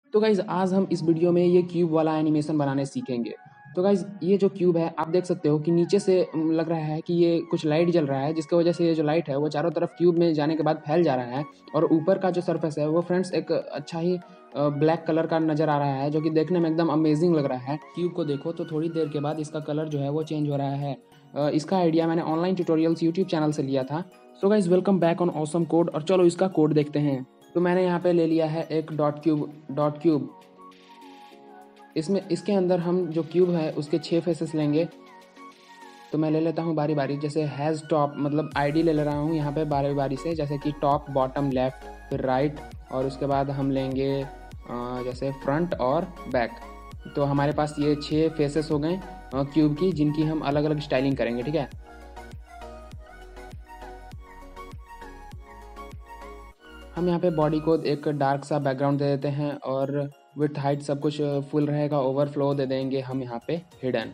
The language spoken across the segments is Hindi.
तो गाइज़ आज हम इस वीडियो में ये क्यूब वाला एनिमेशन बनाने सीखेंगे। तो गाइज़ ये जो क्यूब है आप देख सकते हो कि नीचे से लग रहा है कि ये कुछ लाइट जल रहा है, जिसकी वजह से ये जो लाइट है वो चारों तरफ क्यूब में जाने के बाद फैल जा रहा है। और ऊपर का जो सरफेस है वो फ्रेंड्स एक अच्छा ही ब्लैक कलर का नज़र आ रहा है, जो कि देखने में एकदम अमेजिंग लग रहा है। क्यूब को देखो तो थोड़ी देर के बाद इसका कलर जो है वो चेंज हो रहा है। इसका आइडिया मैंने ऑनलाइन ट्यूटोरियल्स यूट्यूब चैनल से लिया था। So guys welcome back on awesome code, और चलो इसका कोड देखते हैं। तो मैंने यहाँ पे ले लिया है एक डॉट क्यूब। इसके अंदर हम जो क्यूब है उसके 6 फेसेस लेंगे। तो मैं ले लेता हूँ बारी बारी, जैसे हैज़ टॉप, मतलब आईडी ले रहा हूँ यहाँ पे बारी बारी से, जैसे कि टॉप, बॉटम, लेफ्ट, फिर राइट, और उसके बाद हम लेंगे जैसे फ्रंट और बैक। तो हमारे पास ये 6 फेसेस हो गए क्यूब की, जिनकी हम अलग अलग स्टाइलिंग करेंगे। ठीक है, हम यहाँ पे बॉडी को एक डार्क सा बैकग्राउंड दे देते हैं, और विथ हाइट सब कुछ फुल रहेगा। ओवरफ्लो दे देंगे हम यहाँ पे हिडन।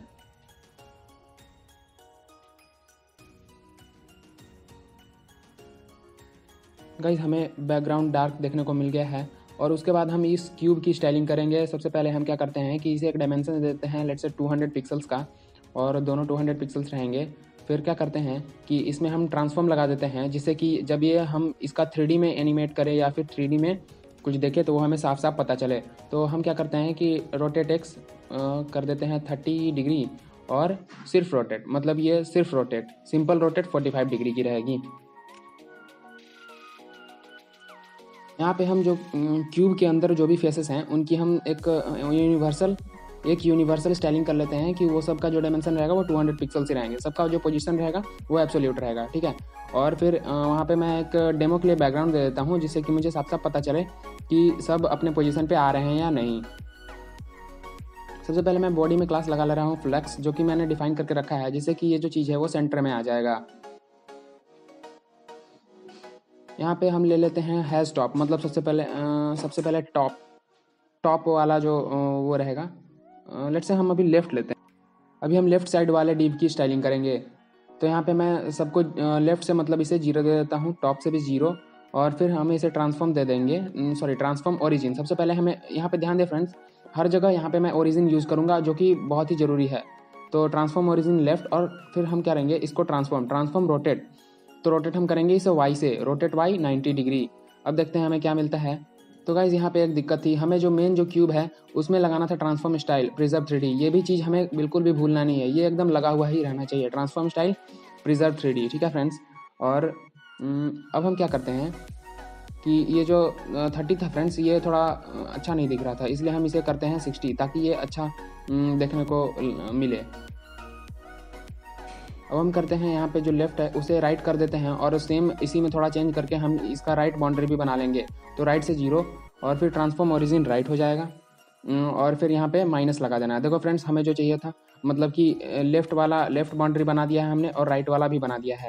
गाइज हमें बैकग्राउंड डार्क देखने को मिल गया है, और उसके बाद हम इस क्यूब की स्टाइलिंग करेंगे। सबसे पहले हम क्या करते हैं कि इसे एक डायमेंशन देते हैं, लेट्स से 200 पिक्सल्स का, और दोनों 200 पिक्सल्स रहेंगे। फिर क्या करते हैं कि इसमें हम ट्रांसफॉर्म लगा देते हैं, जिससे कि जब ये हम इसका 3D में एनिमेट करें या फिर 3D में कुछ देखें तो वो हमें साफ साफ पता चले। तो हम क्या करते हैं कि रोटेट एक्स कर देते हैं 30 डिग्री, और सिर्फ रोटेट, मतलब ये सिर्फ रोटेट, सिंपल रोटेट 45 डिग्री की रहेगी। यहाँ पे हम जो क्यूब के अंदर जो भी फेसेस हैं उनकी हम एक यूनिवर्सल स्टाइलिंग कर लेते हैं कि वो सबका जो डायमेंशन रहेगा वो 200 पिक्सल से रहेंगे, सबका जो पोजीशन रहेगा वो एब्सोल्यूट रहेगा। ठीक है, और फिर वहाँ पे मैं एक डेमो के लिए बैकग्राउंड दे देता हूँ, जिससे कि मुझे साफ साफ पता चले कि सब अपने पोजीशन पे आ रहे हैं या नहीं। सबसे पहले मैं बॉडी में क्लास लगा ले रहा हूँ फ्लेक्स, जो कि मैंने डिफाइन करके रखा है, जिससे कि ये जो चीज़ है वो सेंटर में आ जाएगा। यहाँ पे हम ले लेते हैं हैज़ टॉप, मतलब सबसे पहले टॉप वाला जो वो रहेगा। लेट्स से हम अभी लेफ़्ट लेते हैं। अभी हम लेफ़्ट साइड वाले डिव की स्टाइलिंग करेंगे। तो यहाँ पे मैं सबको लेफ़्ट से मतलब इसे 0 दे देता हूँ, टॉप से भी 0, और फिर हम इसे ट्रांसफॉर्म दे देंगे, ट्रांसफॉर्म ओरिजिन। सबसे पहले हमें यहाँ पे ध्यान दें फ्रेंड्स, हर जगह यहाँ पे मैं ओरिजिन यूज़ करूँगा, जो कि बहुत ही ज़रूरी है। तो ट्रांसफॉर्म ओरिजिन लेफ़्ट, और फिर हम क्या करेंगे, इसको ट्रांसफॉर्म रोटेट। तो रोटेट हम करेंगे इसे वाई से, रोटेट वाई 90 डिग्री। अब देखते हैं हमें क्या मिलता है। तो गाइज़ यहाँ पे एक दिक्कत थी, हमें जो मेन जो क्यूब है उसमें लगाना था ट्रांसफॉर्म स्टाइल प्रिजर्व 3D। ये भी चीज़ हमें बिल्कुल भी भूलना नहीं है, ये एकदम लगा हुआ ही रहना चाहिए, ट्रांसफॉर्म स्टाइल प्रिजर्व 3D। ठीक है फ्रेंड्स, और अब हम क्या करते हैं कि ये जो 30 था फ्रेंड्स, ये थोड़ा अच्छा नहीं दिख रहा था, इसलिए हम इसे करते हैं 60, ताकि ये अच्छा देखने को मिले। अब हम करते हैं यहाँ पे जो लेफ़्ट है उसे राइट कर देते हैं, और सेम इसी में थोड़ा चेंज करके हम इसका राइट बाउंड्री भी बना लेंगे। तो राइट से 0, और फिर ट्रांसफॉर्म ओरिजिन राइट हो जाएगा, और फिर यहाँ पे माइनस लगा देना है। देखो फ्रेंड्स, हमें जो चाहिए था, मतलब कि लेफ़्ट बाउंड्री बना दिया है हमने, और राइट वाला भी बना दिया है।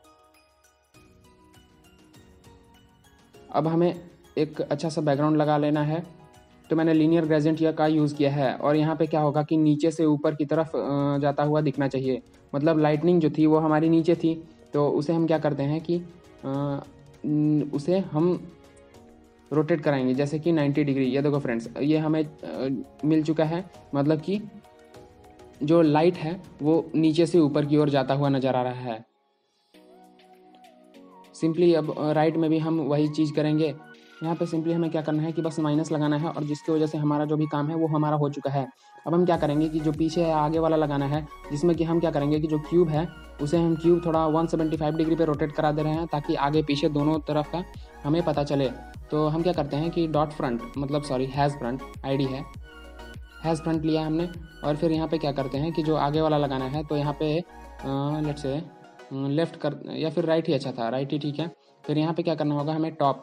अब हमें एक अच्छा सा बैकग्राउंड लगा लेना है। तो मैंने लीनियर ग्रेडियंट का यूज़ किया है, और यहाँ पे क्या होगा कि नीचे से ऊपर की तरफ जाता हुआ दिखना चाहिए। मतलब लाइटनिंग जो थी वो हमारी नीचे थी, तो उसे हम क्या करते हैं कि उसे हम रोटेट कराएंगे, जैसे कि 90 डिग्री। ये देखो फ्रेंड्स, ये हमें मिल चुका है, मतलब कि जो लाइट है वो नीचे से ऊपर की ओर जाता हुआ नज़र आ रहा है। सिंपली अब राइट में भी हम वही चीज़ करेंगे। यहाँ पे सिंपली हमें क्या करना है कि बस माइनस लगाना है, और जिसकी वजह से हमारा जो भी काम है वो हमारा हो चुका है। अब हम क्या करेंगे कि जो पीछे है आगे वाला लगाना है, जिसमें कि हम क्या करेंगे कि जो क्यूब है उसे हम क्यूब थोड़ा 175 डिग्री पे रोटेट करा दे रहे हैं, ताकि आगे पीछे दोनों तरफ का हमें पता चले। तो हम क्या करते हैं कि डॉट फ्रंट, मतलब हैज़ फ्रंट, आईडी है हैज़ फ्रंट लिया हमने, और फिर यहाँ पे क्या करते हैं कि जो आगे वाला लगाना है, तो यहाँ पे लेट्स से लेफ़्ट कर, या फिर राइट ही अच्छा था, राइट ही ठीक है। फिर यहाँ पे क्या करना होगा, हमें टॉप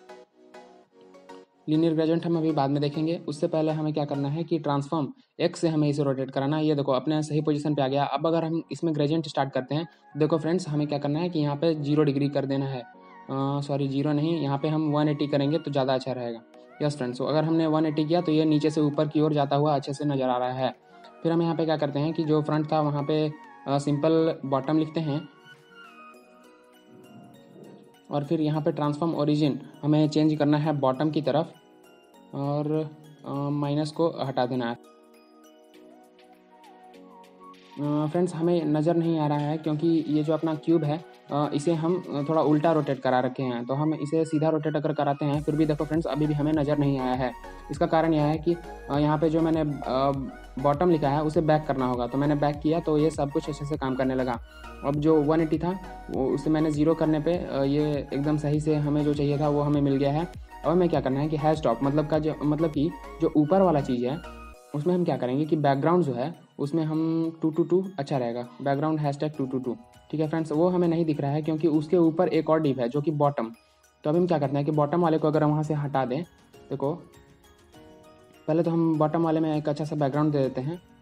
लीनियर ग्रेडियंट हम अभी बाद में देखेंगे, उससे पहले हमें क्या करना है कि ट्रांसफॉर्म एक्स से हमें इसे रोटेट कराना है। ये देखो अपने सही पोजीशन पे आ गया। अब अगर हम इसमें ग्रेडियंट स्टार्ट करते हैं, देखो फ्रेंड्स, हमें क्या करना है कि यहाँ पे 0 डिग्री कर देना है, 0 नहीं, यहाँ पे हम 180 करेंगे तो ज़्यादा अच्छा रहेगा। यस फ्रेंड्स, तो अगर हमने 180 किया तो ये नीचे से ऊपर की ओर जाता हुआ अच्छे से नज़र आ रहा है। फिर हम यहाँ पे क्या करते हैं कि जो फ्रंट था वहाँ पे सिंपल बॉटम लिखते हैं, और फिर यहाँ पे ट्रांसफॉर्म ओरिजिन हमें चेंज करना है बॉटम की तरफ, और माइनस को हटा देना है। फ्रेंड्स हमें नज़र नहीं आ रहा है क्योंकि ये जो अपना क्यूब है इसे हम थोड़ा उल्टा रोटेट करा रखे हैं, तो हम इसे सीधा रोटेट अगर कराते हैं फिर भी देखो फ्रेंड्स अभी भी हमें नज़र नहीं आया है। इसका कारण यह है कि यहाँ पे जो मैंने बॉटम लिखा है उसे बैक करना होगा, तो मैंने बैक किया तो ये सब कुछ अच्छे से काम करने लगा। अब जो 180 था वो उसे मैंने 0 करने पे ये एकदम सही से हमें जो चाहिए था वो हमें मिल गया है। अब हमें क्या करना है कि हैश टॉप मतलब कि जो ऊपर वाला चीज़ है उसमें हम क्या करेंगे कि बैकग्राउंड जो है उसमें हम 222 अच्छा रहेगा, बैकग्राउंड हैशटैग 222। ठीक है फ्रेंड्स, वो हमें नहीं दिख रहा है क्योंकि उसके ऊपर एक और डिव है जो कि बॉटम। तो अभी हम क्या करते हैं कि बॉटम वाले को अगर हम वहाँ से हटा दें, देखो पहले तो हम बॉटम वाले में एक अच्छा सा बैकग्राउंड दे देते हैं।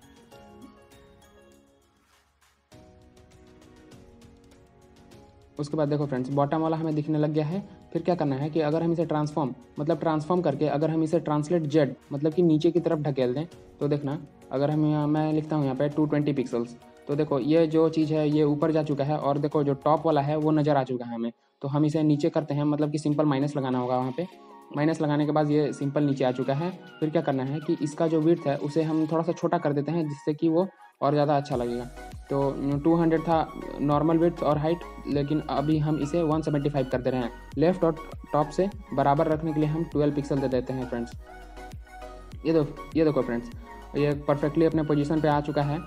उसके बाद देखो फ्रेंड्स बॉटम वाला हमें दिखने लग गया है। फिर क्या करना है कि अगर हम इसे ट्रांसफॉर्म करके अगर हम इसे ट्रांसलेट जेड मतलब कि नीचे की तरफ ढकेल दें, तो देखना अगर मैं लिखता हूँ यहाँ पे 220 पिक्सल्स, तो देखो ये जो चीज़ है ये ऊपर जा चुका है और देखो जो टॉप वाला है वो नज़र आ चुका है हमें। तो हम इसे नीचे करते हैं, मतलब कि सिंपल माइनस लगाना होगा वहाँ पे। माइनस लगाने के बाद ये सिंपल नीचे आ चुका है। फिर क्या करना है कि इसका जो विड्थ है उसे हम थोड़ा सा छोटा कर देते हैं जिससे कि वो और ज़्यादा अच्छा लगेगा। तो 200 था नॉर्मल विड्थ और हाइट, लेकिन अभी हम इसे 175 कर दे रहे हैं। लेफ्ट और टॉप से बराबर रखने के लिए हम 12 पिक्सल दे देते हैं फ्रेंड्स। ये देखो फ्रेंड्स ये परफेक्टली अपने पोजीशन पे आ चुका है।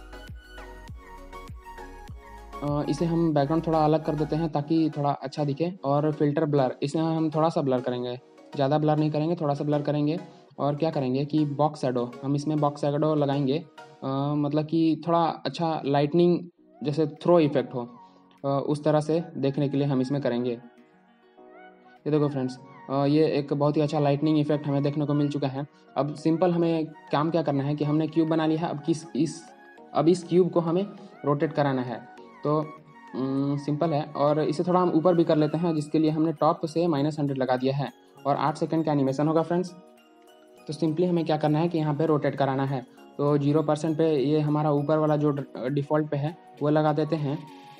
इसे हम बैकग्राउंड थोड़ा अलग कर देते हैं ताकि थोड़ा अच्छा दिखे। और फिल्टर ब्लर, इसे हम थोड़ा सा ब्लर करेंगे, ज़्यादा ब्लर नहीं करेंगे, थोड़ा सा ब्लर करेंगे। और क्या करेंगे कि बॉक्स शैडो, हम इसमें बॉक्स शैडो लगाएंगे, मतलब कि थोड़ा अच्छा लाइटनिंग जैसे थ्रो इफेक्ट हो उस तरह से देखने के लिए हम इसमें करेंगे। ये देखो फ्रेंड्स ये एक बहुत ही अच्छा लाइटनिंग इफेक्ट हमें देखने को मिल चुका है। अब सिंपल हमें काम क्या करना है कि हमने क्यूब बना लिया है, अब इस क्यूब को हमें रोटेट कराना है। तो सिंपल है, और इसे थोड़ा हम ऊपर भी कर लेते हैं जिसके लिए हमने टॉप से -100 लगा दिया है और 8 सेकंड का एनिमेशन होगा फ्रेंड्स। तो सिंपली हमें क्या करना है कि यहाँ पे रोटेट कराना है। तो 0% पे ये हमारा ऊपर वाला जो डिफ़ॉल्ट पे है वो लगा देते हैं,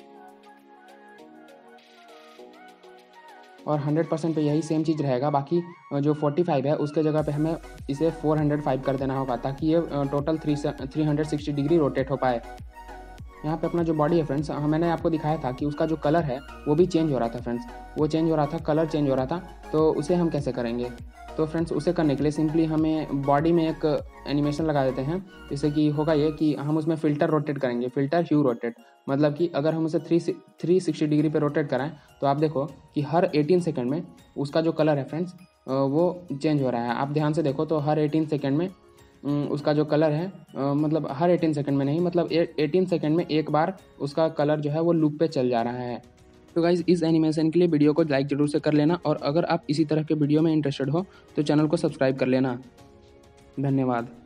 और 100% पे यही सेम चीज़ रहेगा। बाकी जो 45 है उसके जगह पे हमें इसे 405 कर देना होगा ताकि ये टोटल 360 डिग्री रोटेट हो पाए। यहाँ पे अपना जो बॉडी है फ्रेंड्स, मैंने आपको दिखाया था कि उसका जो कलर है वो भी चेंज हो रहा था फ्रेंड्स, वो चेंज हो रहा था, कलर चेंज हो रहा था। तो उसे हम कैसे करेंगे? तो फ्रेंड्स उसे करने के लिए सिंपली हमें बॉडी में एक एनिमेशन लगा देते हैं। जैसे कि होगा ये कि हम उसमें फ़िल्टर रोटेट करेंगे, फ़िल्टर ह्यू रोटेट, मतलब कि अगर हम उसे 360 डिग्री पे रोटेट कराएं तो आप देखो कि हर 18 सेकंड में उसका जो कलर है फ्रेंड्स वो चेंज हो रहा है। आप ध्यान से देखो तो हर 18 सेकंड में उसका जो कलर है मतलब हर 18 सेकंड में नहीं, मतलब 18 सेकंड में एक बार उसका कलर जो है वो लूप पे चल जा रहा है। तो गाइज़ इस एनिमेशन के लिए वीडियो को लाइक ज़रूर से कर लेना, और अगर आप इसी तरह के वीडियो में इंटरेस्टेड हो तो चैनल को सब्सक्राइब कर लेना। धन्यवाद।